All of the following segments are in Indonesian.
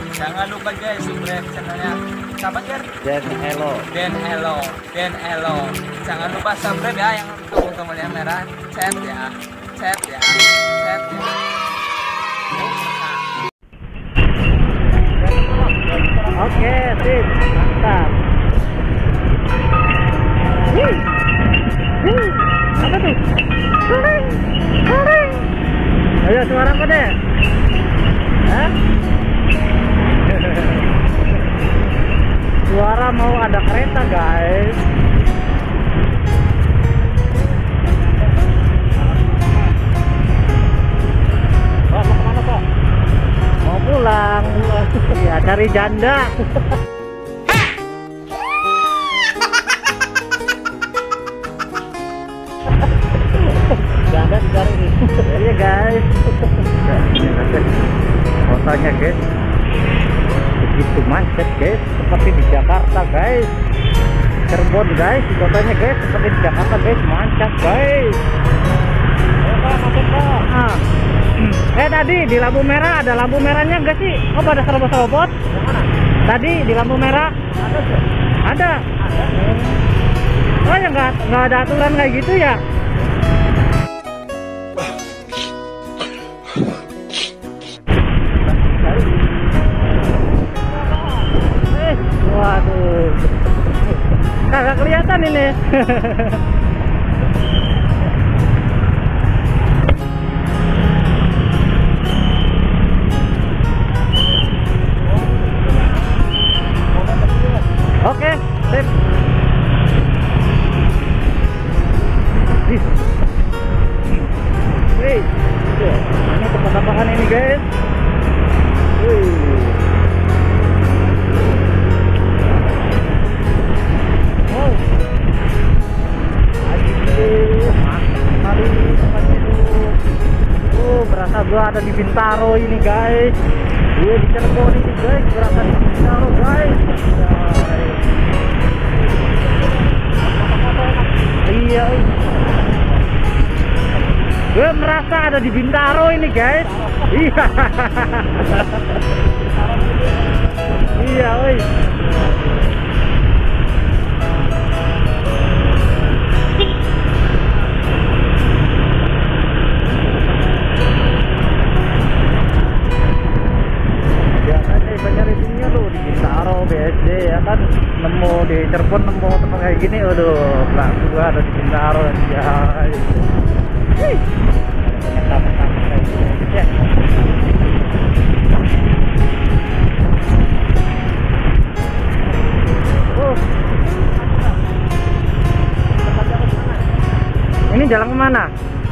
Jangan lupa guys, subscribe channelnya. Sahabat Ger. Dan hello. Jangan lupa subscribe ya, yang tombol yang merah. Chat ya. Oke, sip. Mantap. Apa tuh? Ayo suara apa deh? Hah? Suara mau ada kereta guys. Pak, mau kemana Pak? Mau pulang. Iya, cari janda. Janda dicari nih. Iya guys. Fotonya guys. Begitu macet guys, seperti di Jakarta guys. Cirebon guys, kotanya guys, seperti di Jakarta guys, macet guys. Macet Pak. Tadi di lampu merah ada lampu merahnya enggak sih? Oh, pada serobot-serobot. Tadi di lampu merah ada. Oh ya, nggak ada aturan kayak gitu ya? Waduh, kagak kelihatan ini. Oke, sip. Wih, ini tempat apaan ini guys? Berasa gua ada di Bintaro ini guys. Gue di Cirebon ini guys, berasa di Bintaro guys. Iya. Gue merasa ada di Bintaro ini guys. Iya. Iya, oi. BSD ya kan, nemu di Cirebon, nemu tempat kayak gini, aduh, langsung gua ada di Bintaro ya. Ini jalan kemana?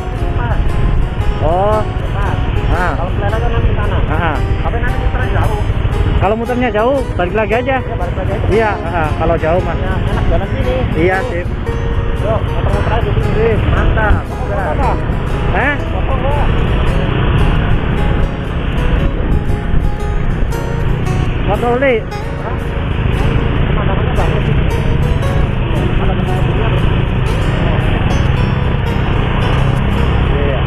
Oh, kalau kelihatan kan nanti sana. Tapi nanti muternya jauh. Kalau muternya jauh, balik lagi aja. Ya, balik lagi aja. Iya, kalau jauh mas. Ya, enak jalan sini. Iya sip. Yuk, muter-muter aja sini. Mantap. Apa? Potong Pak. Foto oli. Pemandangannya bagus sih. Ada pemandangannya. Iya.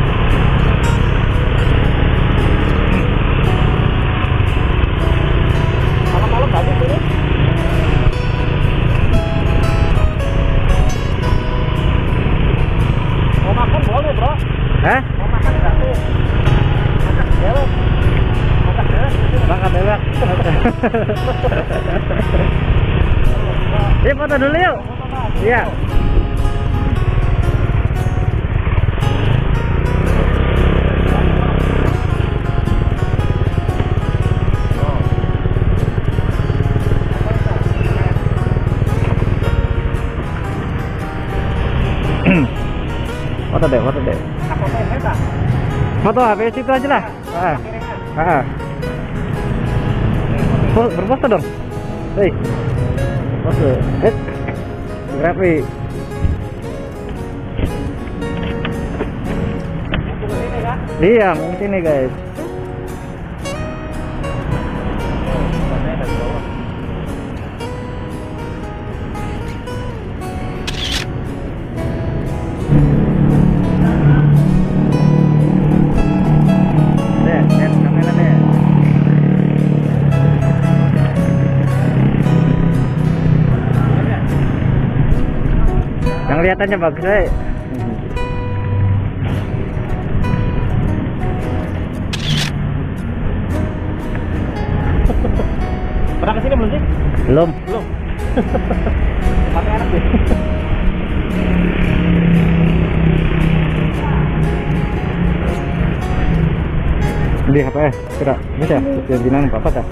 Malam-malam bagus ini. Mau makan boleh bro. Mau makan gratis. Makan dewek. Makan dewek. Yuk foto dulu yuk. Iya. Foto deh. Foto HP situ aja lah. Berfoto dong. Hei. Foto. Fotografi. Iya, mau sini guys. Penglihatannya bagus, Pernah kesini belum sih? Belum. Belum. Tempatnya enak deh. Beli apa ya? Kira bisa? Bensinan apa dah?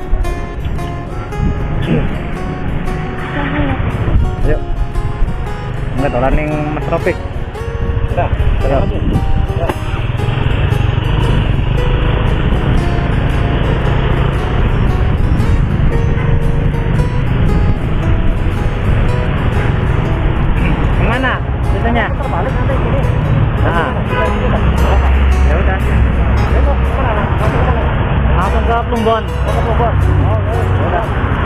Ayo. Enggak dolan ning Mas Tropik. Udah, Ayo. Ya. Kemana? Ceritanya? Terbalik nanti sini. Nah, ya udah. Langsung kemana? Langsung kemana? Langsung ke Plumbon. Oh, ke Bogor. Oh, ya udah.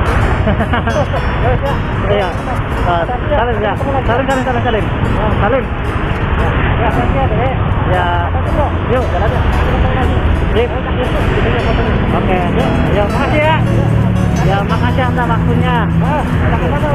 Iya. Salim ya. Salim. Salim. Ya, ya, Dek. Ya. Yuk, jalan aja. Sip. Oke. Yuk, makasih ya. Ya, makasih atas waktunya. Nah, kita kemana?